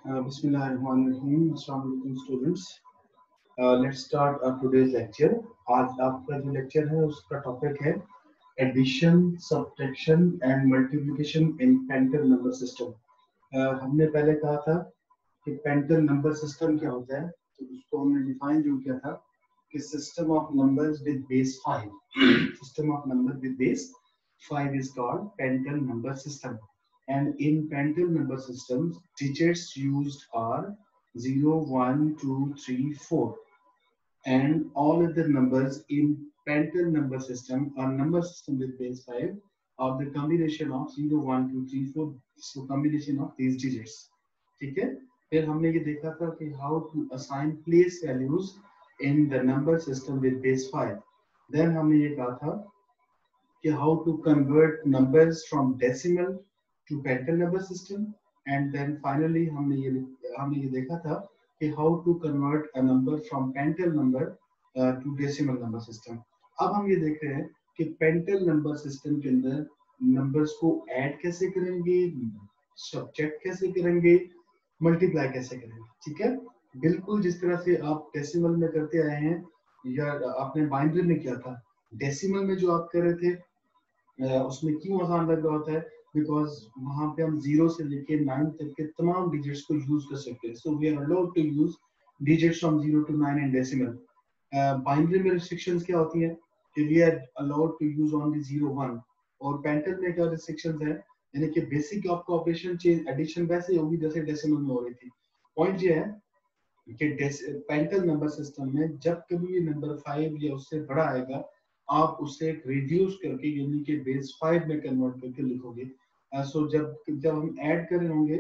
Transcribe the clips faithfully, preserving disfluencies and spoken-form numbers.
Uh, Bismillahirrahmanirrahim. Assalamu alaikum students. Uh, let's start our today's lecture. आज आपका जो lecture है उसका टॉपिक है addition, subtraction and multiplication in pental number system. हमने पहले कहा था कि पेंटल नंबर सिस्टम क्या होता है, तो उसको हमने डिफाइन जो किया था कि system of numbers with base five system of number with base five is called pental number system. And in pental number systems, digits used are zero, one, two, three, four. And all of the numbers in pental number system or number system with base five are the combination of zero, one, two, three, four. So combination of these digits. ठीक है? फिर हमने ये देखा था कि how to assign place values in the number system with base five. Then हमने ये कहा था कि how to convert numbers from decimal to pental number system, and then finally हमने ये हमने ये देखा था कि how to convert a number from pental number uh, to decimal number system. अब हम ये देख रहे हैं कि pental number system के अंदर numbers को add कैसे करेंगे, subtract कैसे करेंगे, multiply कैसे करेंगे. ठीक है, बिल्कुल जिस तरह से आप decimal में करते आए हैं या आपने बाइनरी में किया था. decimal में जो आप कर रहे थे उसमें क्यों आसान लग रहा होता है, बिकॉज वहां पे हम जीरो से लेके नाइन तक के तमाम डिजिट्स को यूज कर सकते हैं. So we are allowed to use digits from zero to nine in decimal. Binary में रिस्ट्रिक्शंस क्या होती हैं कि we are allowed to use only zero one, और पेंटल में क्या रिस्ट्रिक्शंस है, यानी कि बेसिक आपका ऑपरेशन चेंज एडिशन वैसे होगी जैसे डेसिमल में हो रही थी. पॉइंट ये है कि पेंटल नंबर सिस्टम में जब कभी ये नंबर फाइव या उससे बड़ा आएगा आप उसे रिड्यूस करके यानी कि बेस फाइव में कन्वर्ट करके लिखोगे. सो uh, so जब जब हम ऐड कर रहे होंगे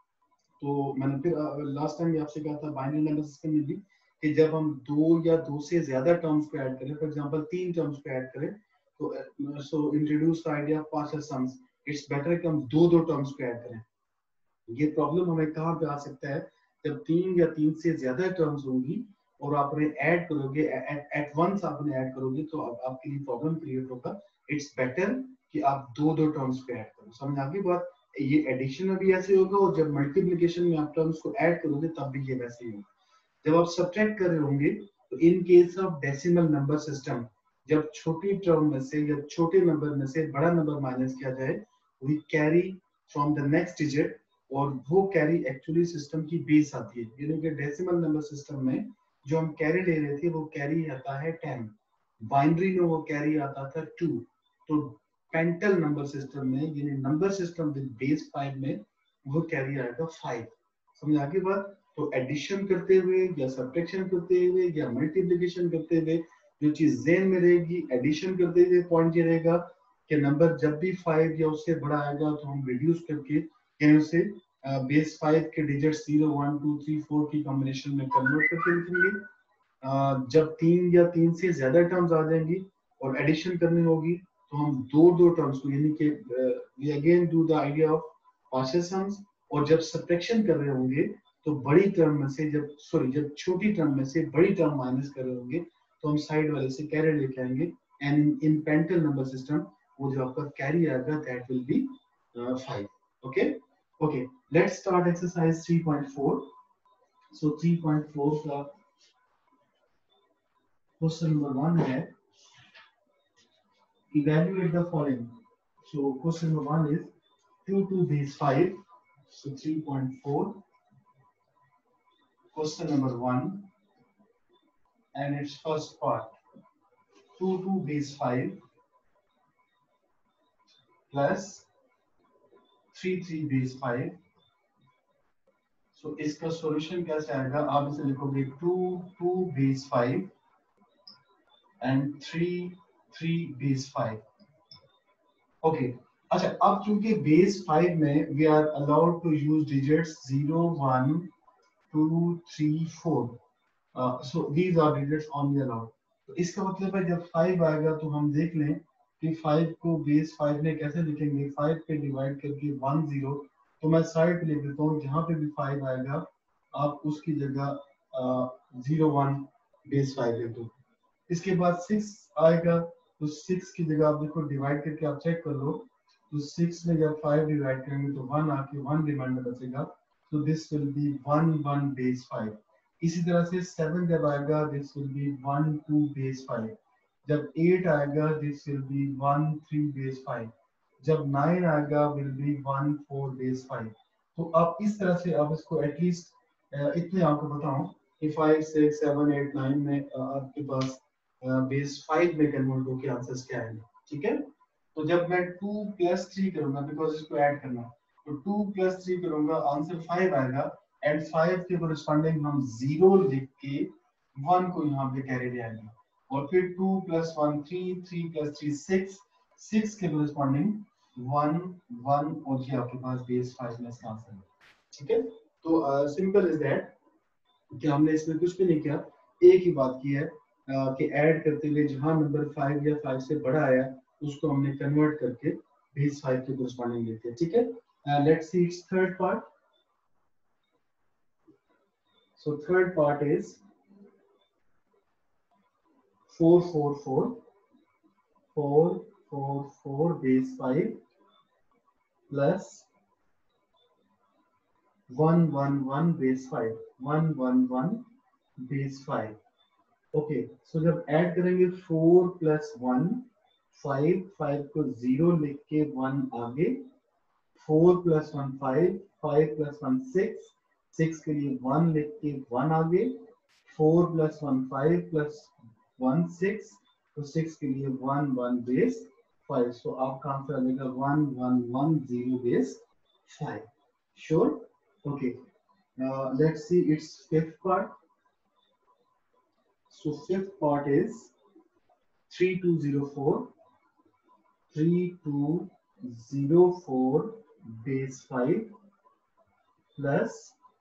तो मैंने फिर लास्ट टाइम आपसे कहा था बाइनरी नंबर सिस्टम में भी कि जब हम दो या दो से ज्यादा टर्म्स को ऐड करें, फॉर एग्जांपल तीन टर्म्स को ऐड करें, तो so introduce the idea of partial sums. It's better कि हम दो दो टर्म्स को ऐड करें. ये प्रॉब्लम हमें कहाँ पे आ सकता है, जब तीन या तीन से ज्यादा टर्म्स होंगी और आपने ऐड करोगे एट वंस आपने ऐड करोगे तो आप, आपके लिए प्रॉब्लम क्रिएट होगा. इट्स बेटर कि आप दो दो टर्म्स पे ऐड करो. समझ आ गई बात. ये एडिशन में भी ऐसे होगा और जब मल्टीप्लिकेशन में आप टर्म्स को ऐड करोगे तब भी ये वैसे ही होगा. जब आप सब्ट्रैक्ट कर रहे होंगे तो in case of decimal number system जब छोटी टर्म में से या छोटे नंबर में से बड़ा नंबर माइनस किया जाए we carry from the next digit, और वो कैरी एक्चुअली सिस्टम की बेस आती है. यानी कि डेसिमल नंबर सिस्टम में जो हम कैरी ले रहे थे वो कैरी आता है टेन, बाइनरी में वो कैरी आता था टू. तो पेंटल नंबर सिस्टम में यानी number system with base five में वो कैरी आएगा फाइव. समझ आ गई बात. तो एडिशन करते हुए या सब्ट्रैक्शन करते हुए या मल्टीप्लिकेशन करते हुए जो चीज ज़हन में रहेगी, एडिशन करते हुए पॉइंट ये रहेगा कि नंबर जब भी फाइव या उससे बड़ा आएगा तो हम रिड्यूस करके यानी उसे बेस फाइव के digit zero, one, two, three, four की कॉम्बिनेशन में कन्वर्ट करके लिखेंगे. uh, जब तीन या तीन से ज्यादा टर्म्स आ जाएंगी और एडिशन करनी होगी तो हम दो दो टर्म्स को यानी कि we again do the idea of partial sums. और जब सब्ट्रैक्शन कर रहे होंगे तो बड़ी टर्म में से जब सॉरी जब छोटी टर्म में से बड़ी टर्म माइनस कर रहे होंगे तो हम साइड वाले से कैरी लेके आएंगे. And in pental number system वो जो आपका कैरी आएगा that will be five. Okay okay let's start exercise three point four. So three point four का क्वेश्चन नंबर वन है evaluate the following. So question number one is two to base five. So three point four. Question number one and its first part. two to base five plus three three base five. So इसका solution कैसे आएगा, आप इसे लिखोगे two two base five and three three base five. Okay. अच्छा, अब चूंकि base five में we are allowed to use digits zero, one, two, three, four. So these are digits only allowed. तो इसका मतलब है जब फाइव आएगा तो हम देख लें कि फाइव को बेस फाइव में कैसे लिखेंगे. फाइव पे डिवाइड करके वन जीरो, तो मैं साइड पे लिख देता हूँ जहाँ पे भी फाइव आएगा आप उसकी जगह जीरो वन बेस फाइव लिख दो. इसके बाद सिक्स आएगा तो सिक्स की जगह आप देखो डिवाइड करके आप चेक कर लो तो सिक्स में जब फाइव डिवाइड करेंगे तो वन आके वन रिमाइंडर बचेगा. तो this will be one one base five. इसी तरह से सेवन जब आएगा this will be one two base five. जब एट आएगा this will be one three base five. जब नाइन आएगा will be one four base five. तो आप इस तरह से आप इसको एटलीस्ट इतने आपको बताऊं कि five six seven eight nine में आपके पास बेस फाइव में कन्वर्ट होकर आंसर्स क्या आएंगे। ठीक है, तो जब मैं टू प्लस थ्री करूंगा बिकॉज इसको ऐड करना, तो टू प्लस थ्री करूंगा आंसर फाइव आएगा एंड फाइव के कोरिस्पॉन्डिंग हम जीरो लिख के वन को यहाँ पे कैरी ले आएंगे और फिर two plus one three, three plus three six, six के कोरिस्पॉन्डिंग वन वन और ये आपके पास बेस फाइव में इसका आंसर है। ठीक है, तो सिंपल इज दैट कि हमने इसमें कुछ भी नहीं किया, एक ही बात की है uh, कि ऐड करते हुए जहां नंबर फाइव या फाइव से बड़ा आया उसको हमने कन्वर्ट करके बेस फाइव के कोरिस्पॉन्डिंग लेते हैं। ठीक है, let's see it's third part. So third part is four four four, four four four base five plus one one one base five, one one one base five. Okay, so जब add करेंगे four plus one, five, five को zero लिख के one आगे, four plus one five, five plus one six, six के लिए one लिख के वन आगे, four plus one five plus one six, तो सिक्स के लिए one one base five. So आपका आंसर आ जाएगा one one one zero base five. Sure? Okay, let's see it's fifth part. So fifth part is three two zero four, three two zero four base five plus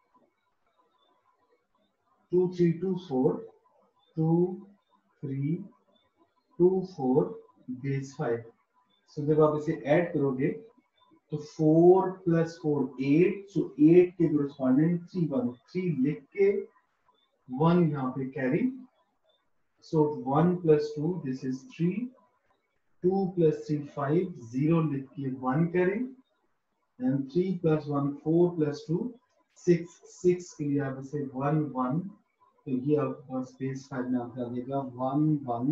two three two four, two three two four base five। So जब आप इसे add करोगे तो four plus four eight, so eight के corresponding three one, three लिख के one यहाँ पे carry. So one plus two, this is three. two plus three, five. zero लिख के one carry. And three plus one, four plus two, six. six के लिए आप इसे one one. तो ये आपका space five में आपका देगा one one.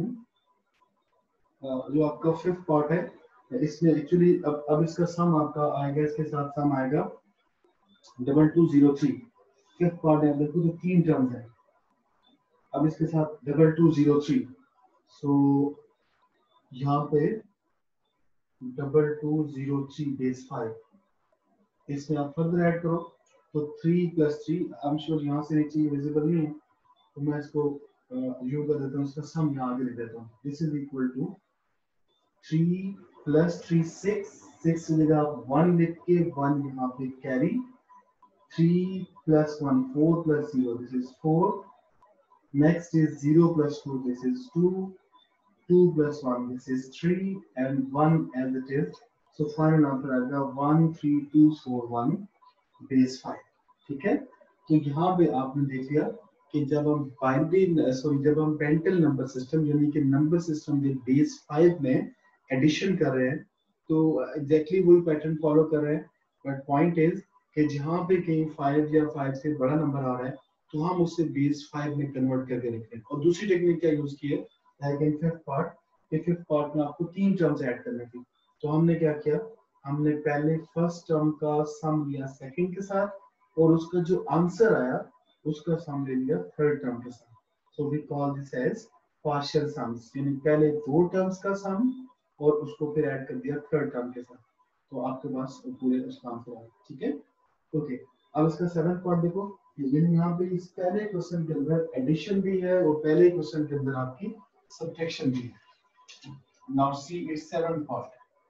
जो आपका fifth part है, इसमें actually अब अब इसका sum आपका आएगा, इसके साथ sum आएगा double two zero three. fifth part है, देखो तो तीन terms है। अब इसके साथ double two zero three, so यहाँ पे double two zero three base five, इसमें आप फर्दर ऐड करो तो three plus three, I am sure यहाँ से नीचे विजिबल नहीं है तो मैं इसको यूज कर देता हूँ, इसका सम यहाँ आगे लिख देता हूँ। This is equal to three plus three six, six की जगह वन लिख के वन यहाँ पे carry, three plus one four plus zero, this is four. Next is zero plus two, this is two, two plus one, this is three, and one as it is. So final answer आएगा one three two four one base five। ठीक है, तो यहाँ पे आपने देख लिया कि जब हम बाइनरी सॉरी जब हम पेंटल नंबर सिस्टम यानी कि नंबर सिस्टम में बेस फाइव में एडिशन कर रहे हैं तो एग्जैक्टली वही पैटर्न फॉलो कर रहे हैं, बट पॉइंट इज कि जहाँ पे कहीं फाइव या फाइव से बड़ा नंबर आ रहा है तो हम उससे बेस फाइव में कन्वर्ट करके रखते हैं। और दूसरी टेक्निक क्या यूज की है, लाइक इन फिफ्थ पार्ट, कि फिफ्थ पार्ट में आपको तीन टर्म्स ऐड करने थी, तो हमने क्या किया, हमने पहले फर्स्ट टर्म का सम लिया सेकंड के साथ और उसका जो आंसर आया उसका सम ले लिया थर्ड टर्म के साथ। So we call this as partial sums, यानी पहले दो टर्म्स का सम और उसको फिर ऐड कर दिया थर्ड टर्म के साथ, तो आपके पास पूरे उसका आंसर आया। ठीक है, ओके, अब इसका सेवंथ पार्ट देखो, लेकिन यहाँ पे इस पहले क्वेश्चन के अंदर एडिशन भी है और पहले क्वेश्चन के अंदर आपकी सब्ट्रैक्शन भी है। Now see it's seventh part.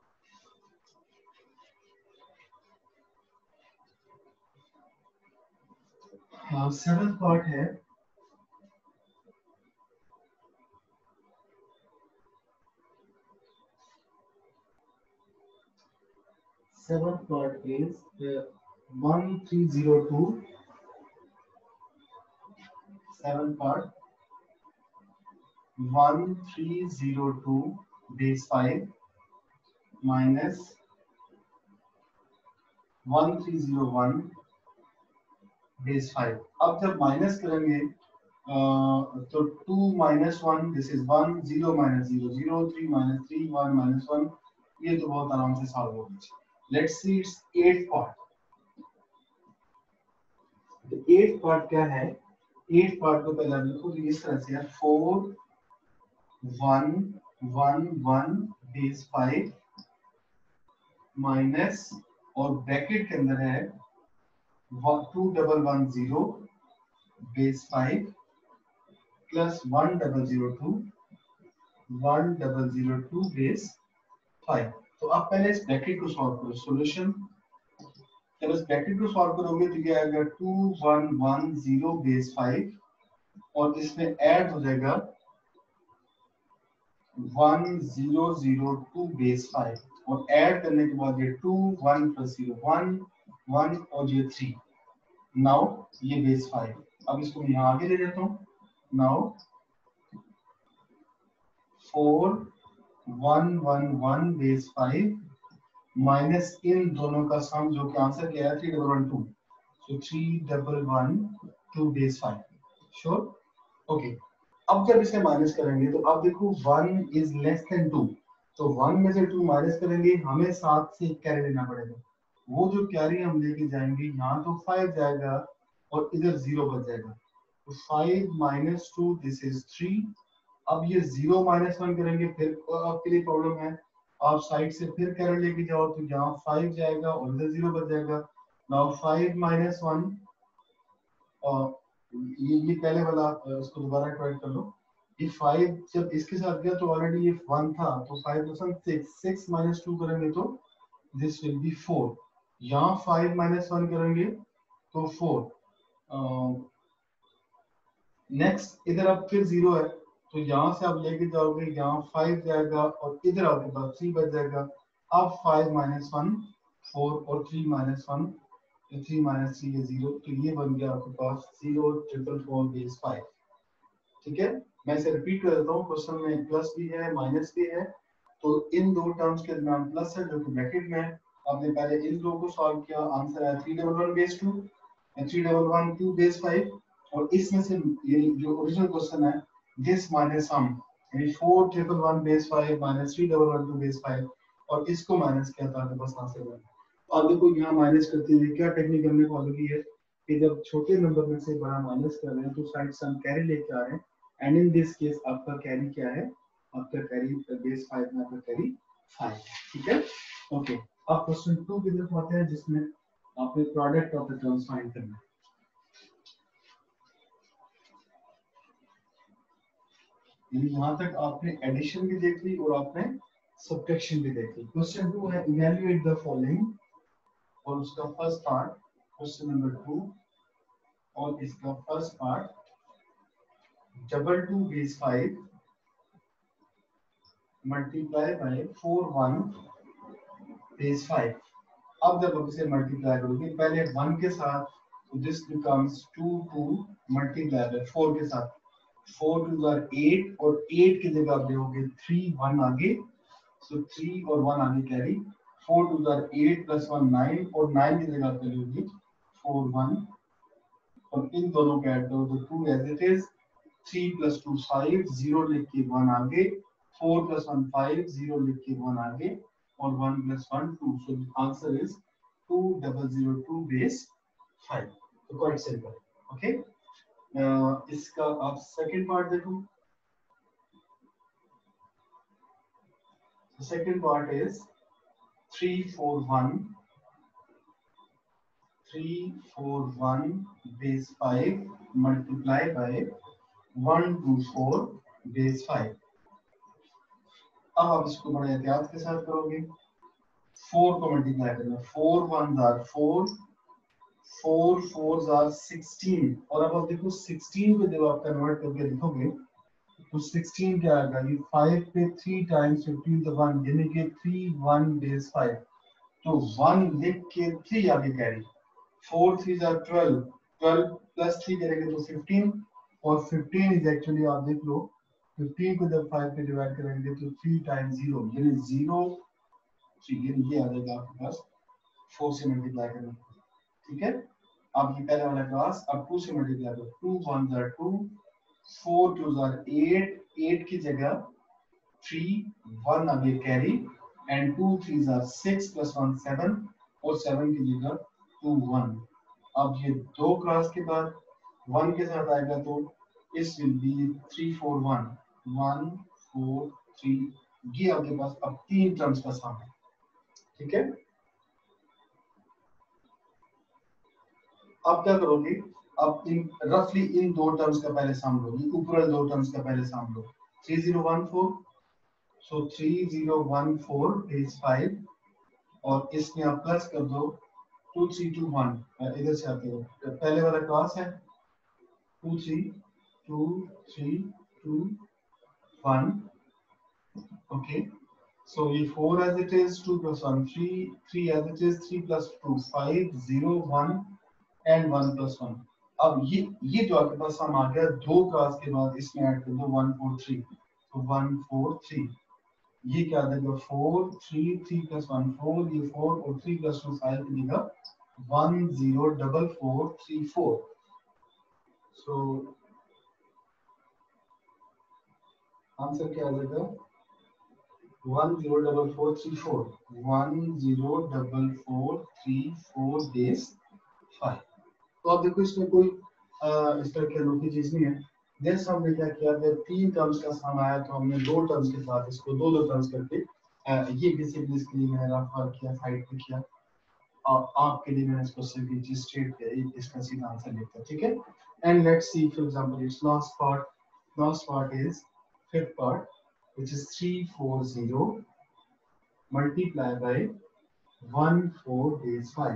हाँ, सेवंथ पार्ट है seventh part is one three zero two, seven part one three zero two base five minus one three zero one base five. अब जब minus करेंगे uh, तो two minus one this is one, zero minus zero zero, three minus three one minus one. ये तो बहुत आराम से solve हो गया। Let's see it's eight part. तो एट पार्ट क्या है? एट पार्ट को पहले लिखो तो इस तरह से है four one one one base five minus और ब्रैकेट के अंदर है two double one zero base five plus one double zero two one double zero two base five. तो अब पहले इस ब्रैकेट को सॉल्व करो। सॉल्यूशन जब इस ब्रैकेट को सॉल्व करोगे तो ये आएगा two one one zero base five और इसमें ऐड हो जाएगा one zero zero two base five और ऐड करने के बाद ये two one plus zero one one और ये थ्री। नाउ ये बेस फाइव। अब इसको मैं यहाँ आगे ले जाता हूँ। Now four one one one base five minus इन दोनों का सम जो कि आंसर क्या है three double one two. So three double one two base five. Sure? Okay. अब जब इसे माइनस करेंगे तो अब देखो one is less than two. तो वन में से टू माइनस करेंगे हमें सात से कैरी लेना पड़ेगा। वो जो कैरी हम लेके जाएंगे यहाँ तो फाइव जाएगा और इधर जीरो बच जाएगा। तो five minus two this is three. अब ये जीरो माइनस वन करेंगे फिर आपके लिए प्रॉब्लम है। आप साइड से फिर कैरी लेके जाओ तो यहाँ फाइव जाएगा और इधर जीरो बच जाएगा। नाउ फाइव माइनस वन और ये ये पहले वाला उसको दोबारा ट्राई कर लो। ये फाइव जब इसके साथ गया तो ऑलरेडी ये वन था तो five percent six six minus two करेंगे तो दिस विल बी फोर। यहाँ फाइव माइनस वन करेंगे तो फोर। नेक्स्ट इधर अब फिर जीरो है तो यहाँ से आप लेके जाओगे यहाँ फाइव जाएगा और इधर आपके पास थ्री बच जाएगा। अब फाइव माइनस वन फोर और three minus one three minus three है जीरो। तो ये बन गया आपके पास zero triple four base five. ठीक है, मैं इसे रिपीट कर देता हूँ। क्वेश्चन में प्लस भी है माइनस भी है तो इन दो टर्म्स के दरम्यान प्लस है जो कि ब्रैकेट में है। आपने पहले इन दो को सॉल्व किया, आंसर आया three double one base two three double one two base five. और इसमें से ये जो ओरिजिनल क्वेश्चन है दिस माइनस सम यानी four triple one base five minus three double one two base five और इसको माइनस किया था आपके पास आंसर बना। और देखो यहाँ माइनस करते हुए क्या टेक्निक हमने फॉलो की है कि जब छोटे नंबर में से बड़ा माइनस कर रहे हैं तो साइड से हम कैरी लेके आ रहे हैं। एंड इन दिस केस आपका कैरी क्या है? आपका कैरी बेस फाइव में आपका कैरी फाइव। ठीक है, ओके। अब क्वेश्चन टू की तरफ आते हैं जिसमें आपने product of the terms find करना है। यहाँ तक आपने एडिशन भी देख ली और आपने सब्ट्रैक्शन भी देख ली। क्वेश्चन टू है इवैल्यूएट द फॉलोइंग और उसका first part question number two और इसका first part double two base five multiply by four one base five. अब जब आप इसे मल्टीप्लाई करोगे पहले वन के साथ तो this becomes two two multiply by four के साथ फोर टू जार एट और एट की जगह आप देखोगे थ्री वन आगे सो थ्री और वन आगे carry four two are eight plus one nine और नाइन की जगह आप लोगे फोर वन और इन दोनों को ऐड करो तो two as it is three plus two five zero लिख के वन आगे four plus one five zero लिख के वन आगे और one plus one two. So answer is two double zero two base five. तो क्वाइट सिंपल। ओके, इसका आप सेकंड पार्ट देखो। Second part is three four one three four one base five multiply by one two four base five. अब आप इसको बड़े एहतियात के साथ करोगे। फोर को मल्टीप्लाई करना, four one are four four four are sixteen और अब आप देखो सिक्सटीन को जब आप कन्वर्ट करके लिखोगे तो सिक्सटीन क्या आएगा? ये फाइव पे थ्री टाइम्स फिफ्टीन तो वन यानी कि थ्री वन बेस फाइव। तो वन लिख के थ्री आगे carry four three are twelve twelve plus three करेंगे तो फिफ्टीन और फिफ्टीन इज एक्चुअली आप देख लो फिफ्टीन को जब फाइव पे डिवाइड करेंगे तो थ्री टाइम्स जीरो यानी जीरो थ्री यानी ये आ जाएगा आपके पास फोर से मल्टीप्लाई करना। ठीक है, अब ये पहले वाला क्लास, अब टू से मल्टीप्लाई करो, two one are two, four two are eight, eight की जगह थ्री, वन अब ये carry, and two three are six plus one seven, और सेवन की जगह टू वन। अब ये दो क्रॉस के बाद वन के साथ आएगा तो इस will be three four one, one four three, ये आपके पास अब तीन टर्म्स का सम है, ठीक है। अब क्या करोगे, अब इन रफली इन दो टर्म्स का पहले सम लो, ऊपर दो टर्म्स का पहले सम लो, three zero one four, so three zero one four is five, और इसमें आप प्लस कर दो टू थ्री टू वन, इधर से आते हो, पहले वाला क्लास है two three two three two one, okay, so we four as it is, two plus one three, three as it is, three plus two five, zero one and one plus one। अब ये ये जो आपके पास हम आ गया दो class के बाद इसमें ऐड कर दो वन फोर थ्री, तो वन फोर थ्री, ये क्या आ जाएगा four three, three plus one four, ये फोर और थ्री प्लस टू फाइव की जगह one zero double four three four. So answer क्या आ जाएगा one zero double four three four, one zero double four three four base five. तो आप देखो इसमें कोई आ, इस तरह की अनोखी चीज नहीं है। जैसे हमने क्या किया, जब तीन टर्म्स का सम आया तो हमने दो टर्म्स के साथ इसको दो दो टर्म्स करके आ, ये बेसिकली इसके लिए मैंने रफ वर्क किया, साइड पे किया, और आपके लिए मैंने इसको सिर्फ जिस स्ट्रेट पे इसका सीधा आंसर लिखा, ठीक है। And let's see for example its last part, last part is fifth part which is three four zero multiply by one four base five,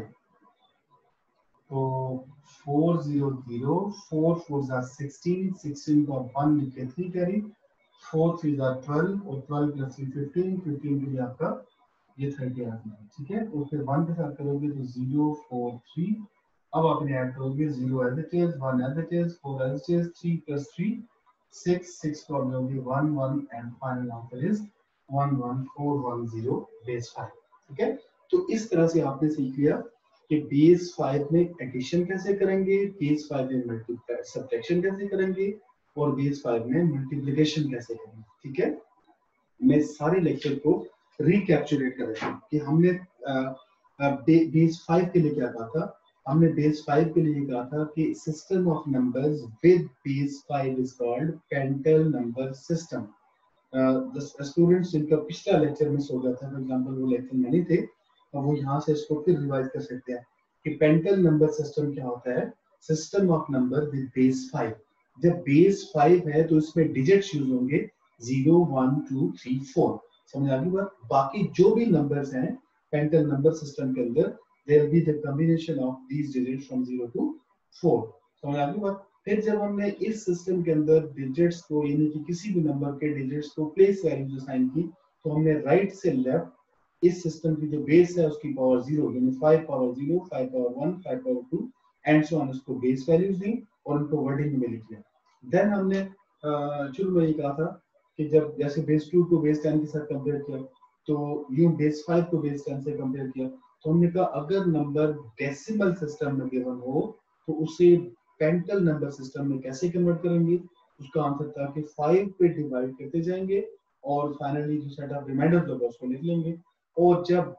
तो four zero zero, four fours are sixteen, sixteen का one लिखे three carry, four threes are twelve और twelve plus three fifteen, fifteen के लिए आपका ये thirty आ गया, ठीक है। तो फिर वन के साथ करोगे तो zero four three, अब आपने ऐड करोगे zero as it is, one as it is, four as it is, three plus three six, six problem होगी one one and final answer is one one four one zero base five, ठीक है। तो इस तरह से आपने सीख लिया कि बेस फाइव में एडिशन कैसे करेंगे, बेस फाइव में मल्टीप्लाई सब्ट्रैक्शन कैसे करेंगे, और बेस फाइव में मल्टीप्लिकेशन कैसे करेंगे, ठीक है। मैं सारे लेक्चर को रिकैप्चुलेट कर रहा हूं कि हमने बेस फाइव के लिए क्या कहा था। हमने बेस फाइव के लिए कहा था कि system of numbers with base five is called pental number system. The students जिनका पिछला लेक्चर मिस हो गया था, फॉर एग्जांपल वो लेक्चर में नहीं थे, तो वो यहाँ से इसको फिर रिवाइज कर सकते हैं कि पेंटल नंबर सिस्टम क्या होता है। System of number with base five, जब बेस फाइव है तो इसमें डिजिट्स यूज होंगे zero one two three four, समझ आ गई बात। बाकी जो भी नंबर्स हैं पेंटल नंबर सिस्टम के अंदर there will be the combination of these digits from zero to four, समझ आ गई बात। फिर जब हमने इस सिस्टम के अंदर डिजिट्स को यानी कि किसी भी नंबर के डिजिट्स को प्लेस वैल्यूज असाइन की, तो हमने राइट से लेफ्ट इस सिस्टम की जो बेस है उसकी पावर जीरो यानी five power zero, five power one, five power two and so on, उसको बेस वैल्यूज दी और उनको वर्डिंग में लिख लिया। देन हमने शुरू में ये कहा था कि जब जैसे बेस टू को बेस टेन के साथ कंपेयर किया, तो यूं बेस फाइव को बेस टेन से कंपेयर किया, तो हमने कहा अगर नंबर डेसिमल सिस्टम में गिवन हो तो उसे पेंटल नंबर सिस्टम में कैसे कन्वर्ट करेंगे। उसका आंसर था कि फाइव पे डिवाइड करते जाएंगे और फाइनली जो सेट ऑफ रिमाइंडर होगा उसको लिख लेंगे। और जब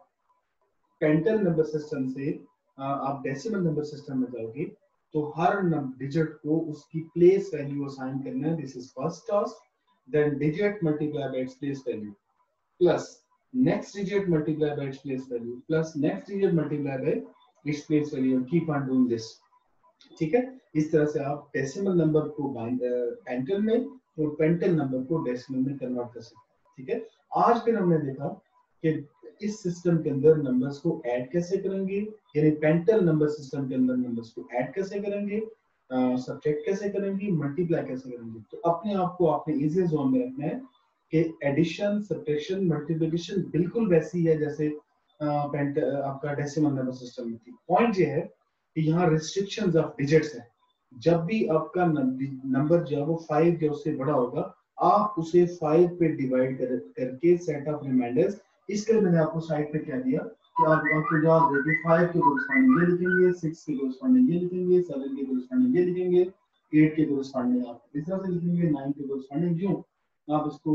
पेंटल नंबर सिस्टम से आप डेसिमल नंबर सिस्टम में जाओगे तो हर डिजिट को उसकी प्लेस वैल्यू असाइन करना है, this is first task. Then digit multiply by its place value plus next digit multiply by its place value plus next digit multiply by its place value and keep on doing this, ठीक है। इस तरह से आप decimal number को pental में और pental number को डेसिमल में कन्वर्ट कर सकते हैं, ठीक है। आज फिर हमने देखा कि इस सिस्टम के अंदर नंबर्स को ऐड कैसे करेंगे, यानी पेंटल नंबर सिस्टम के अंदर नंबर्स को ऐड कैसे करेंगे, सब्ट्रैक्ट कैसे करेंगे, मल्टीप्लाई कैसे करेंगे। तो अपने आप को आपने इजी जोन में रखना है कि एडिशन, सब्ट्रैक्शन, मल्टीप्लिकेशन बिल्कुल वैसी है जैसे पेंट आपका डेसिमल नंबर सिस्टम में थी। पॉइंट ये है कि यहाँ रिस्ट्रिक्शंस ऑफ डिजिट्स है। जब भी आपका नंबर जो है वो फाइव या उससे बड़ा होगा, आप उसे फाइव पे डिवाइड कर, करके सेट ऑफ रिमाइंडर्स, इसके लिए मैंने आपको साइड पे क्या दिया कि आप आपको याद है कि फाइव के कोरस्पॉन्डिंग ये लिखेंगे, सिक्स के कोरस्पॉन्डिंग ये लिखेंगे, सेवन के कोरस्पॉन्डिंग ये लिखेंगे, एट के कोरस्पॉन्डिंग आप इस तरह से लिखेंगे, नाइन के कोरस्पॉन्डिंग यूं आप इसको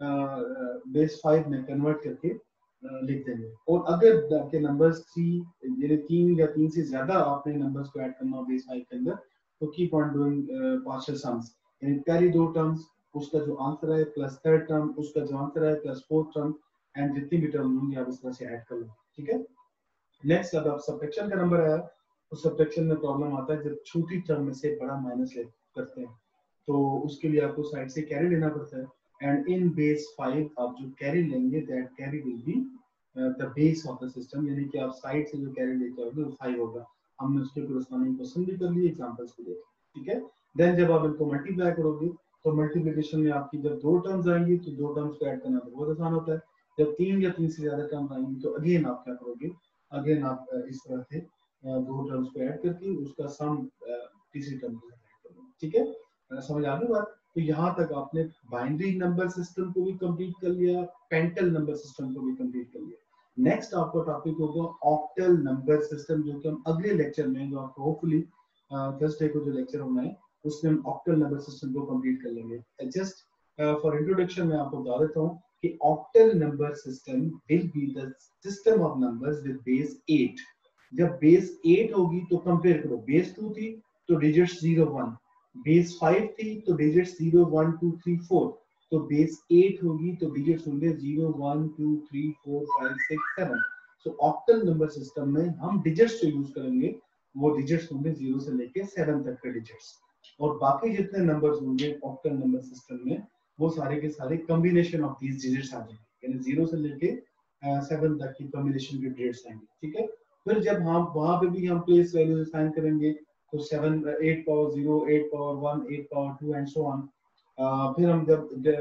बेस फाइव में कन्वर्ट करके अ, लिख देंगे। और अगर आपके नंबर्स थ्री यानी तीन या तीन से ज्यादा आपने नंबर्स को ऐड करना हो बेस फाइव के अंदर, तो keep on doing partial sums, यानी पहली दो टर्म्स उसका जो आंसर है प्लस थर्ड टर्म उसका जो आंसर है प्लस फोर्थ टर्म, एंड जितनी भी टर्म होंगी आप इस तरह से ऐड कर लो। ठीक है। नेक्स्ट अब आप सब्ट्रैक्शन का नंबर आया, तो सब्ट्रैक्शन में प्रॉब्लम आता है जब छोटी टर्म में से बड़ा माइनस करते हैं, तो उसके लिए आपको साइड से कैरी लेना पड़ता है। एंड इन बेस फाइव आप जो कैरी लेंगे that carry will be the base of the system, यानी कि आप साइड से जो कैरी लेके आओगे वो फाइव होगा। हमने उसके कोरस्पॉन्डिंग क्वेश्चन भी कर लिए, एग्जांपल्स भी देखे। ठीक है। देन जब आप इनको मल्टीप्लाई करोगे तो मल्टीप्लिकेशन में आपकी जब दो टर्म्स आएंगी तो दो टर्म्स को ऐड करना तो बहुत आसान होता है। जब तीन या तीन से ज्यादा टर्म्स आएंगी तो अगेन आप क्या करोगे, अगेन आप इस तरह से दो टर्म्स को ऐड करके उसका सम तीसरी टर्म के साथ ऐड करोगे। ठीक है। समझ आ गई बात? तो यहाँ तक आपने बाइनरी नंबर सिस्टम को भी कंप्लीट कर लिया, पेंटल नंबर सिस्टम को भी कंप्लीट कर लिया। नेक्स्ट आपका टॉपिक होगा ऑक्टल नंबर सिस्टम, जो कि हम अगले लेक्चर में, जो आपको होपफुली थर्सडे को जो लेक्चर होना है उसमें हम ऑक्टल नंबर सिस्टम को कंप्लीट कर लेंगे। जस्ट फॉर इंट्रोडक्शन में आपको बता देता हूँ कि octal number system will be the system of numbers with base eight. जब बेस एट होगी तो कंपेयर करो, बेस टू थी तो digits zero one, base five थी तो digits zero one two three four, तो बेस एट होगी तो डिजिट्स होंगे zero one two three four five six seven. So octal number system में हम डिजिट्स जो यूज करेंगे वो डिजिट्स होंगे जीरो से लेके सेवन तक के डिजिट्स, और बाकी जितने नंबर्स होंगे ऑक्टल नंबर सिस्टम में वो सारे के सारे कॉम्बिनेशन ऑफ दीज डिजिट्स आ जाएंगे, यानी जीरो से लेके सेवन तक की कॉम्बिनेशन के डिजिट्स आएंगे। ठीक है। फिर जब हम वहां पे भी हम प्लेस वैल्यूज असाइन करेंगे तो seven, eight power zero, eight power one, eight power two and so on. फिर हम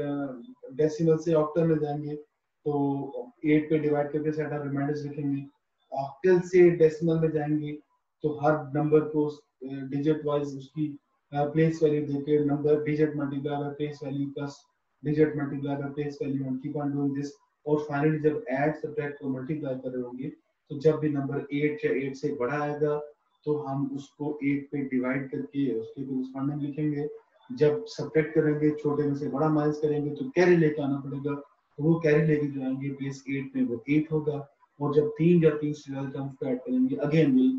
जब डेसिमल से ऑक्टल में जाएंगे तो एट पे डिवाइड करके सेट ऑफ रिमाइंडर्स लिखेंगे। ऑक्टल से डेसिमल में जाएंगे तो हर नंबर को डिजिट वाइज उसकी प्लेस वैल्यू देके number digit multiply by place value plus digit multiply by place value and keep on doing this. और फाइनली जब ऐड सब्ट्रैक्ट को मल्टीप्लाई कर रहे होंगे तो जब भी नंबर एट या एट से बड़ा आएगा तो हम उसको एट पे डिवाइड करके उसके कोरस्पॉन्डिंग लिखेंगे। जब सब्ट्रैक्ट करेंगे छोटे में से बड़ा माइनस करेंगे तो कैरी लेके आना पड़ेगा, तो वो कैरी लेके जो आएंगे बेस एट में वो एट होगा। और जब तीन या तीन से ज्यादा टर्म्स को ऐड करेंगे again will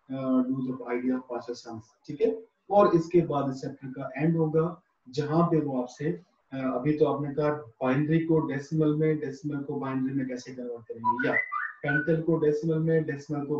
do the idea of partial sums. ठीक है। और इसके बाद इस चैप्टर का एंड होगा जहां पे वो आपसे uh, अभी तो आपने कहा बाइनरी को डेसिमल में, डेसिमल को बाइनरी में कैसे कन्वर्ट करेंगे, या पेंटल को डेसिमल में, डेसिमल को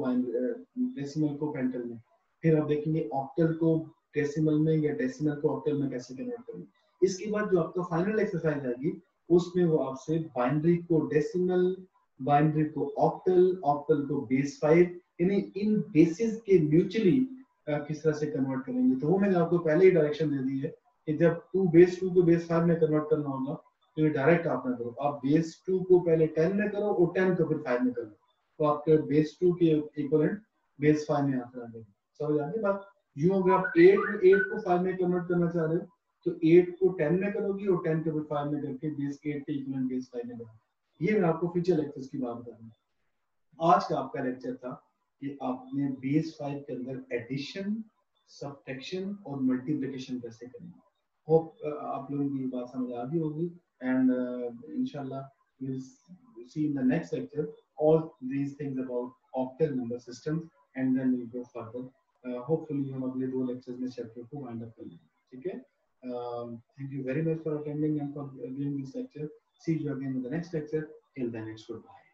डेसिमल को पेंटल में। फिर आप देखेंगे ऑक्टल को डेसिमल में या डेसिमल को ऑक्टल में कैसे कन्वर्ट करेंगे। इसके बाद जो आपका फाइनल एक्सरसाइज आएगी उसमें वो आपसे बाइनरी को डेसिमल, बाइनरी को ऑक्टल, ऑक्टल को बेस फाइव, यानी इन बेसिस के म्यूचुअली किस तरह से कन्वर्ट करेंगे। तो वो मैंने आपको पहले ही डायरेक्शन दे दी है कि जब टू बेस टू को बेस फाइव में कन्वर्ट करना होगा तो ये डायरेक्ट आप ना करो, आप बेस टू को पहले टेन में करो और टेन को फिर फाइव में करो, तो आपके बेस टू के इक्वलेंट बेस फाइव में आंसर आ जाएगा। समझ आ गई बात? यूं अगर आप एट में एट को फाइव में कन्वर्ट करना चाह रहे हो तो एट को टेन में करोगी और टेन को फिर फाइव में करके बेस एट के इक्वलेंट बेस फाइव में करोगे। ये मैं आपको फ्यूचर लेक्चर्स की बात बता रहा हूँ। आज का आपका लेक्चर था कि आपने बेस फाइव के अंदर एडिशन, सब्ट्रैक्शन और मल्टीप्लिकेशन कैसे करना है। होप आप लोगों की बात समझ आ गई होगी, एंड इंशाल्लाह we'll see in the next lecture all these things about octal number systems, and then we'll go further. Uh, hopefully हम अगले दो lectures में chapter को wind up कर लेंगे। ठीक है। Um, thank you very much for attending and for viewing this lecture. See you again in the next lecture. Till then, it's goodbye.